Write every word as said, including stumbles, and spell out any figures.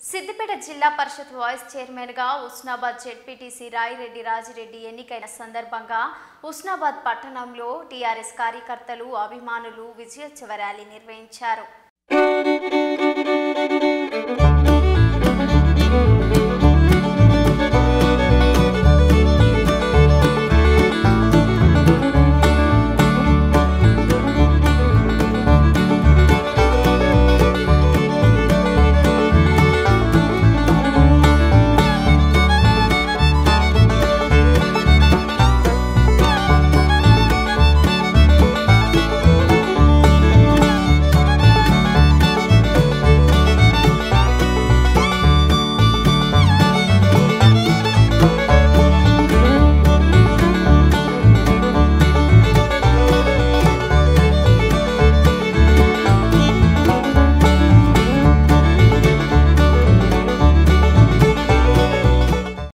సిద్దిపేట జిల్లా పరిషత్ vice chairman గా Husnabad ZPTC Rayireddy Rajireddy ఎన్నికైన సందర్భంగా ఉస్నాబాద్ పట్టణంలో టీఆర్ఎస్ కార్యకర్తలు అభిమానులు విజయోత్సవ ర్యాలీ నిర్వహించారు.